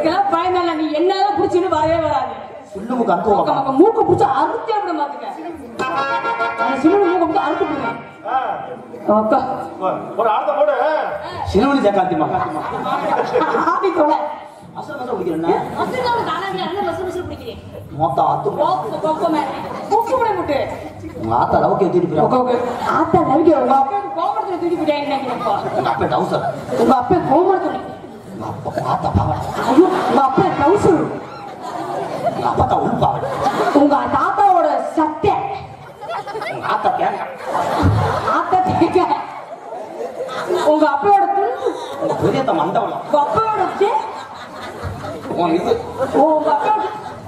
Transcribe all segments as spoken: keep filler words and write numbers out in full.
இதுக்கெல்லாம் பயந்தால நீ என்னதான் புடிச்சுன்னு வரவே வராது. சின்ன மூக்கு அறுத்து மூக்க புடிச்சு அறுத்தே விட மாத்துக்க. சின்ன மூக்க புடிச்சு அறுத்து விடுங்க. அக்கா ஒரு ஆர்த்த போடு. சிறுவனி ஜக்காத்திமா ஆடி தொலை. அசல் மசல் பிடிக்கிறேன்னா அசல் தானாவே என்ன மசல் மசல் பிடிக்கிறேன். மொத்தம் ஆத்து கோக்கு கோக்கமே. கோக்குமே முட்டு. உங்க ஆத்தா லவுக்கே தூக்கி போறா. கோக்கு ஆத்தா லவுக்கே உங்க அப்பா கோமரத்துல தூக்கி போட்டேன் நினைக்கிறேன்ப்பா. உங்க அப்பா டவுசர். உங்க அப்பா கோமரத்துல. உங்க அப்பா ஆத்தா பாவட. ஐயோ உங்க அப்பா டவுசர். உங்க அப்பா தான் உள் பாவட. உங்க தாத்தாவோட சட்டை. உங்க ஆத்தா கேங்க. ஆத்தா கேங்க. உங்க அப்பாவோட துண்டு. உங்க பெரியத்த மண்டவளம். உங்க அப்பாவோட சே. உன் இது ஓ உங்க அப்பாவோட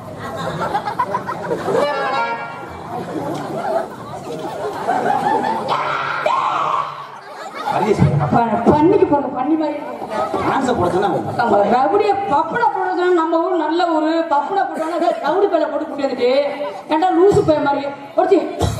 பண்ணிக்கு போற பண்ணி மாதிரி நம்ம ரவுடிய பப்பட போடுறது நம்ம ஊர் நல்ல ஊரு பப்பட போட்டோம்னா ரவுடி பேல போட்டு கூட்டிட்டு ஏன்டா லூசு பைய மாதிரி ஒருத்தி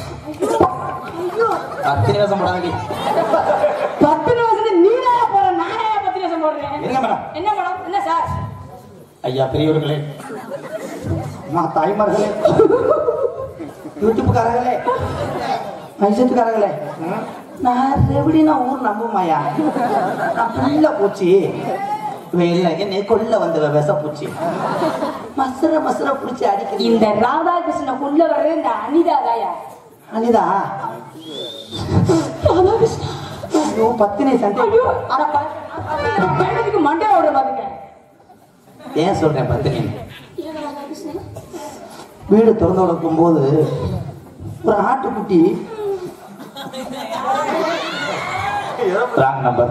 பத்து நிமிஷம் போடாதீங்க. பத்து நிமிஷம் நீனா போற நானே பத்து நிமிஷம் போடுறேன். என்ன மேடம் என்ன மேடம் என்ன சார் ஐயா பெரியவர்களே அம்மா தாய்மார்களே யூடியூப்காரங்களே மைசூத்துக்காரங்களே நான் எப்படி நான் ஊர் நம்புமாயா நான் புள்ள பூச்சி இல்லை என்னை கொள்ள வந்த விச பூச்சி மசர மசர பிடிச்சி அடிக்க இந்த ராதாகிருஷ்ணன் உள்ள வர்றது இந்த அனிதா தாயா அனிதா ராதாகிருஷ்ணா ஐயோ பத்தினை சண்டை ஐயோ அடப்பா பேரத்துக்கு மண்டே ஓட பாருங்க ஏன் சொல்றேன் பத்தினி வீடு திறந்து கொடுக்கும் போது ஒரு ஆட்டுக்குட்டி ராங் நம்பர்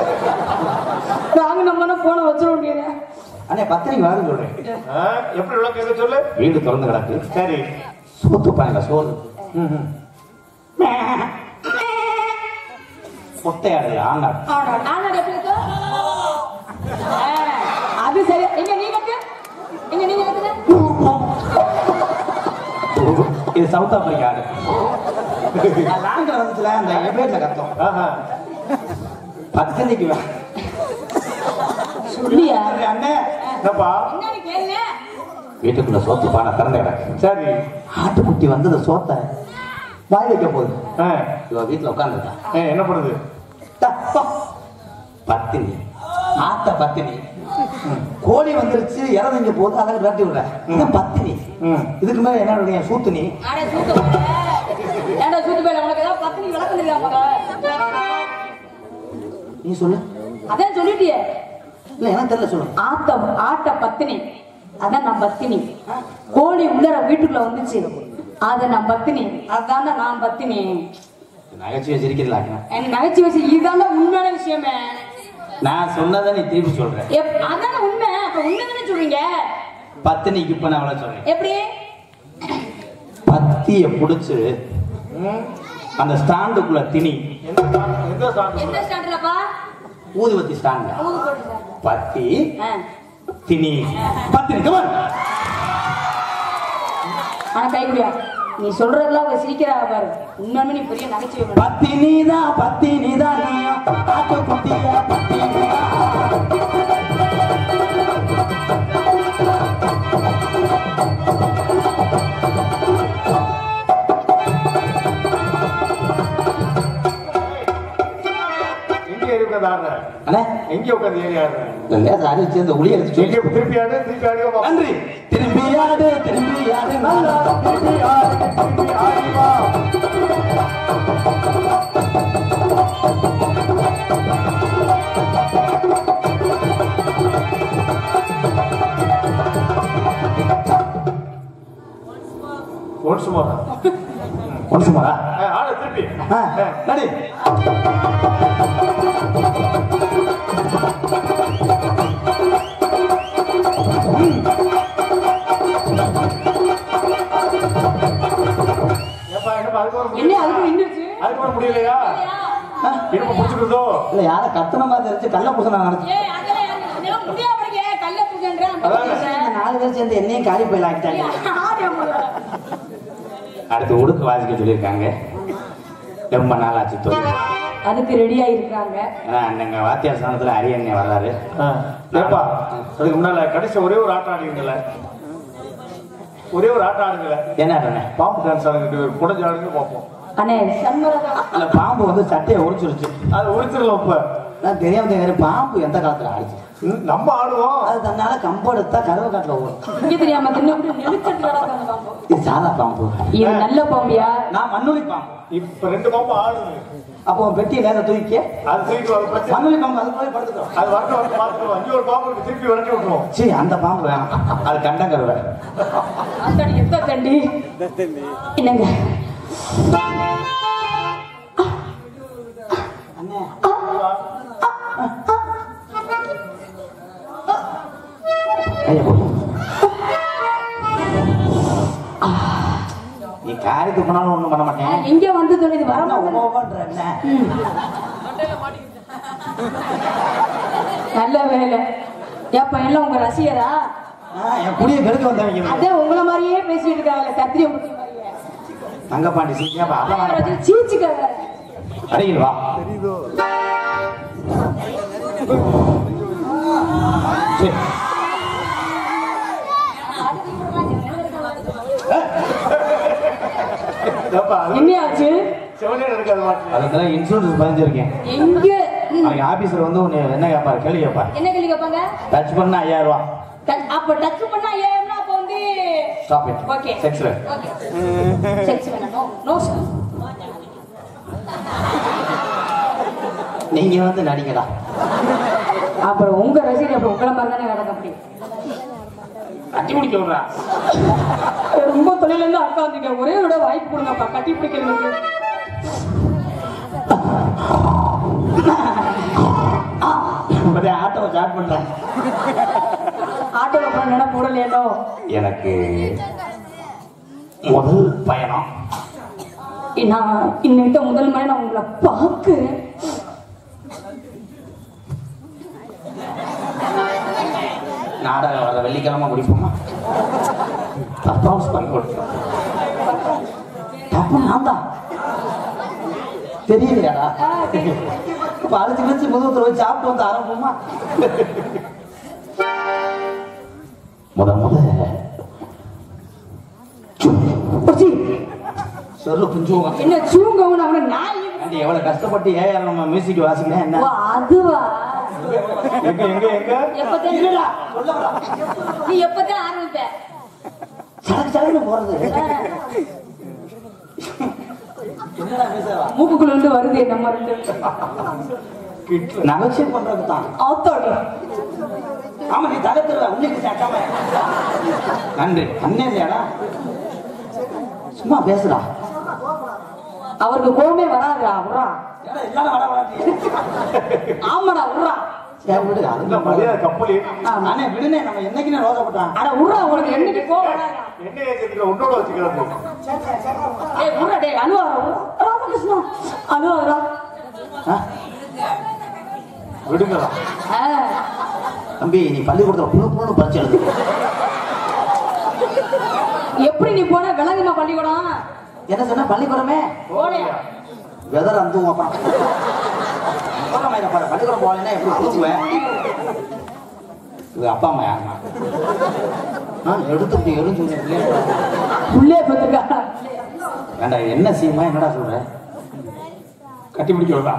ராங் நம்பர் போன வச்சிட வேண்டியது அண்ணே பத்திரிக்கை வாங்க சொல்றேன் எப்படி விளக்கு எது சொல்லு. வீடு திறந்து கிடக்கு சரி சோத்து பாருங்க சோறு கொட்டையாடல ஆண்டாடு ஆனாடு எப்படி இருக்கு அது சரி எங்க நீ கட்டு எங்க நீங்க கட்டுங்க இது சவுத் ஆப்பிரிக்கா ஆடு லாங்கில வந்துச்சுல அந்த எபேட்ல கத்தோம் பத்தனைக்கு சொல்லியா அண்ணே என்னப்பா என்னன்னு கேளுங்க வீட்டுக்குள்ள சோத்து பானை திறந்து கிடக்கு சரி ஆட்டுக்குட்டி வந்து அந்த சோத்தை வாய் வைக்க போகுது ஆ, இவ வீட்டுல உட்காந்துருக்கா ஆ, என்ன பண்ணுது பத்தினி ஆத்த பத்தினி கோழி வந்துருச்சு இறந்துங்க போது அதை விரட்டி விடுற பத்தினி இதுக்கு மேல என்ன சூத்துனி அட சூத்து ஏண்டா சூத்து பேல உனக்கு ஏதாவது பத்தினி விளக்கம் தெரியாம நீ சொல்லு அதான் சொல்லிட்டியே இல்ல எனக்கு தெரியல சொல்லு ஆத்த ஆட்ட பத்தினி அதான் நான் பத்தினி கோழி உள்ளர வீட்டுக்குள்ள வந்துச்சு அத நான் பத்தினி அதான நான் பத்தினி நகைச்சுவை சிரிக்கிறீங்களா எனக்கு நகைச்சுவை வச்சு இதுதான உண்மையான விஷயமே நான் சொன்னதை நீ திருப்பி சொல்றேன் அதான உண்மை அப்ப உண்மை தானே சொல்றீங்க பத்தினிக்கு இப்ப நான் அவ்வளவு சொல்றேன் எப்படி பத்திய புடிச்சு அந்த ஸ்டாண்டுக்குள்ள திணி எந்த சாப்பிட்டு எந்த ஸ்டாண்ட்லப்பா ஊதுவத்தி ஸ்டாண்ட் ஊது போடுங்க பத்தி திணி பத்தினி கமான் ஆனா கைகுடியா நீ சொல்றதெல்லாம் அவ சிரிக்கிறா பாரு உண்மையுமே நீ பெரிய நகைச்சுவை பத்தினிதா பத்தினிதா நீ ஆட்டு குட்டியா பத்தினிதா எங்க இருக்கிறது ஆடுற அண்ணே எங்க உட்காந்து ஏறி ஆடுற லேசா அடிச்சு அந்த ஒளி எடுத்து எங்க திருப்பி ஆடு திருப்பி ஆடியோ நன்றி திரும்பி ஆடு திரும்பி ஆடு நல்லா திருப்பி ஆடு திருப்பி ஆடி வா ஒன் சுமாரா ஒன் சுமாரா ஆடு திருப்பி நடி என்ன அதுக்கு நின்றுச்சு அதுக்கு முடியலையா இரும்பு பிடிச்சிருந்தோ இல்ல யார கத்தன மாதிரி தெரிஞ்சு கள்ள பூச நான் நினைச்சேன் ஏய் அதெல்லாம் எனக்கு முடியாதே கல்ல பூஜைன்றேன் நாலு பேர் சேர்ந்து என்னையும் காலி போயில ஆக்கிட்டாங்க அடுத்து உடுக்கு வாசிக்க சொல்லியிருக்காங்க ரொம்ப நாள் ஆச்சு தொழில் அதுக்கு ரெடியா இருக்காங்க. ஏன்னா அண்ணங்க வாத்தியார் ஸ்தானத்துல அரியண்ணே வர்றாரு. ஏப்பா அதுக்கு முன்னால கடைசி ஒரே ஒரு ஆட்டம் ஆடிங்கள ஒரே ஒரு ஆட்டம் ஆடுங்கள என்ன ஆடுறேன்? பாம்பு டான்ஸ் ஆடுங்க புடஞ்சு ஆடுங்க பார்ப்போம். அண்ணே சண்முகா அந்த பாம்பு வந்து சட்டையை உரிச்சிருச்சு. அது உரிச்சிடலாம் இப்ப. நான் தெரியாம தெரியாது பாம்பு எந்த காலத்துல ஆடிச்சு. நம்ம ஆடுவோம். அது தன்னால கம்பெடுத்தா கருவ காட்டுல ஓடும். இங்க தெரியாம தின்னு நெளிச்சிட்டு கிடக்காங்க பாம்பு. இது சாதா பாம்பு. இது நல்ல பாம்பியா? நான் மண்ணுளி பாம்பு. இப்ப ரெண்டு பாம்பு ஆடுது. அப்போ பெட்டியை நேரம் தூக்கி அது திருப்பி வர பிரச்சனை. மண்ணுளி பாம்பு அது போய் படுத்துக்கிறோம். அது வரட்டும் வந்து பார்த்துக்கிறோம். அஞ்சு ஒரு பாம்பு திருப்பி விரட்டி விட்டுருவோம். சரி அந்த பாம்பு வேணாம். அது கண்டங்கருவை. அத்தடி எத்த தண்டி என்னங்க அண்ணே கையை போடு. நீ காரியத்துக்கு போனாலும் ஒண்ணும் பண்ண மாட்டேன். எங்க வந்து தொலைது வர உமான்ற என்ன நல்ல வேலை. ஏப்பா எல்லாம் உங்க ரசிகரா? என் குடியை கெடுக்க வந்தவங்க. அதே உங்களை மாதிரியே பேசிட்டு இருக்காங்க. கத்திரிய முடி மாதிரியே. தங்கப்பாண்டி சீக்கிரம் சீச்சுக்காக அருகில் வா. சரி. என்னையாச்சு? அதுக்கெல்லாம் இன்சூரன்ஸ் பதிஞ்சிருக்கேன். எங்க அவங்க ஆபீசர் வந்து உன்னை என்ன கேட்பாரு? கேள்வி கேட்பாரு. என்ன கேள்வி கேட்பாங்க? டச் பண்ணா ஐயாயிரம் ரூபா. அப்ப டச் பண்ணா ஏன்னா அப்ப வந்து ஸ்டாப் இட். ஓகே செக்ஸ் ரே. ஓகே செக்ஸ் வேணா. நோ நோ நீங்க வந்து நடிங்கடா. அப்புறம் உங்க ரசிகர் அப்புறம் உங்களை மாதிரி தானே கிடக்க முடியும். கட்டி முடிக்க விடுறா. ரொம்ப தொழில இருந்து உட்காந்துங்க. ஒரே விட வாய்ப்பு கொடுங்கப்பா கட்டி பிடிக்கிறதுக்கு. ஆட்டோவை ஸ்டார்ட் பண்றேன். ஆட்டோல போன நினைப்பு போடலையோ? எனக்கு முதல் பயணம். நான் இன்னைக்கு முதல் முறை நான் உங்களை பார்க்கிறேன். நாடகம் வர வெள்ளிக்கிழமை முடிப்போமா? பர்ஃபார்மன்ஸ் பண்ணி கொடுத்தோம். தப்பு நான் தான் தெரியலையாடா. இப்ப அழைச்சி கழிச்சு முதுகுத்துல வச்சு சாப்பிட்டு வந்து ஆரம்பமா. முத முத சொல்லு புஞ்சுவோம். என்ன சூங்கவும் அவனை நாய் எவ்வளவு கஷ்டப்பட்டு ஏன் நம்ம மியூசிக் வாசிக்கிறேன். என்ன அதுவா? எங்க எங்க எங்க நீ எப்பதான் ஆரம்பித்த? சடக்கு சடக்குன்னு போறது. மூக்குக்குள்ள இருந்து வருது நம்ம ரெண்டு நகைச்சுவை பண்றது தான். ஆத்தோடி ஆமா நீ தகத்துருவ உள்ளிக்கு சட்டாம. நன்றி அண்ணே இல்லையாடா சும்மா பேசுடா. அவருக்கு கோமே வராதா? உரா ஆமாடா உரா. சரி விடு. அதுல மரியாதை கப்பல் அண்ணே விடுனே. நம்ம என்னைக்குன்னு ரோசப்பட்டான். அட உரா உனக்கு என்னைக்கு கோவம் வராதா? என்ன ஏஜென்ட்ல உன்னோட வச்சுக்கிறது. ஏய் உரா டேய் அனுவா ராமகிருஷ்ணா அனுவா விடுங்களா தம்பி. நீ பள்ளிக்கூடத்துல புழு புழு பறிச்சு எழுது. எப்படி நீ போன விலங்குமா பள்ளிக்கூடம்? என்ன சொன்ன? பள்ளிக்கூடமே போலையா? வெதர் அந்துவும் அப்புறம் பள்ளிக்கூடம் போகலன்னா எப்படி கொடுக்குவேன்? இது அப்பா அம்மா யாருமா எடுத்து எரிஞ்சு உள்ளே போயிருக்கா? ஏண்டா என்ன சீமா? என்னடா சொல்ற? கட்டி பிடிக்க விடா.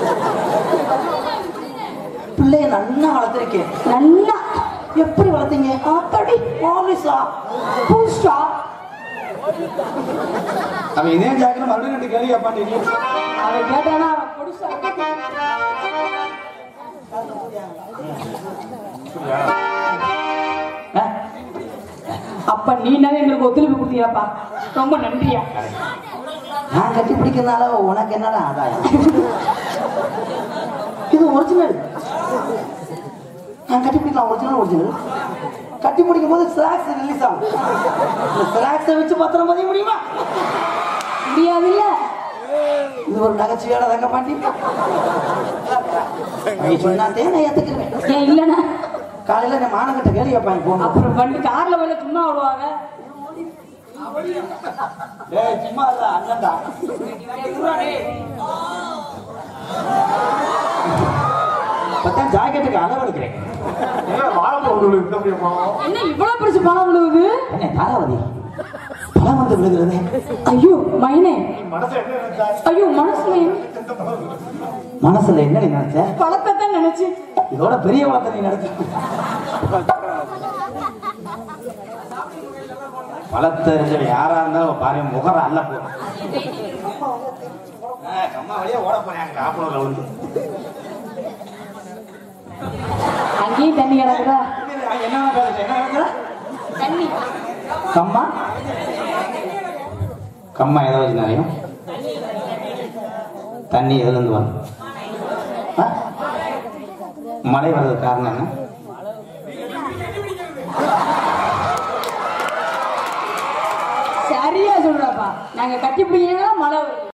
பிள்ளைய நல்லா வளர்த்திருக்கேன். நல்லா எப்படி வளர்த்தீங்க? ஆத்தாடி போலீஸா பூஸ்டா. அவன் இதே ஜாக்கிர மறுபடியும் ரெண்டு கேள்வி கேட்பான். அவன் கேட்டானா பொடிசா அப்ப நீனாவே எங்களுக்கு ஒத்துழைப்பு கொடுத்தியாப்பா. ரொம்ப நன்றியா. நான் கட்டி பிடிக்கிறதுனால உனக்கு என்னடா ஆதாயம்? இது ஒரிஜினல். நான் கட்டி பிடிக்கலாம். ஒரிஜினல் ஒரிஜினல் கட்டி பிடிக்கும் போது ஸ்லாக்ஸ் ரிலீஸ் ஆகும். ஸ்லாக்ஸை வச்சு பத்திரம் பதிய முடியுமா? முடியாதுல்ல. இது ஒரு நகைச்சுவையோட தங்க மாட்டி. நீ சொன்னாதே நான் ஏத்துக்கிறேன். ஏன் இல்லைண்ணா? காலையில நான் மானங்கிட்ட கேள்வி கேட்பாங்க போகணும். அப்புறம் வண்டி கார்ல போய் சும்மா விடுவாங்க. சும்மா இல்ல அண்ணன்டா. இப்பதான் ஜாக்கெட்டுக்கு அளவு எடுக்கிறேன். என்ன வாழைப்பழம் விழுது இந்த அப்படியே பாவம். என்ன இவ்வளவு பெருசு பணம் விழுவுது? என்ன தாராவதி பழம் வந்து விழுகிறது? ஐயோ மைனே, நீ மனசு என்ன நினைச்சா? ஐயோ மனசுல மனசுல என்ன நினைச்ச? பழத்தை தான் நினைச்சு. இதோட பெரிய வளத்தை நீ நினைச்ச. பழத்தை யாரா இருந்தாலும் பாரு முகர அல்ல போ. அம்மா வழியா ஓட போறேன் காப்பூர்ல வந்து. அங்கேயும் தண்ணி கிடக்குதா? என்ன பேசுற என்ன பேசுற? தண்ணி கம்மா கம்மா எதை வச்சு நிறையும் தண்ணி எதுல இருந்து வரும்? மழை வர்றதுக்கு காரணம் என்ன? சரியா சொல்றப்பா, நாங்க கட்டி பிடிக்கலாம் மழை வருது.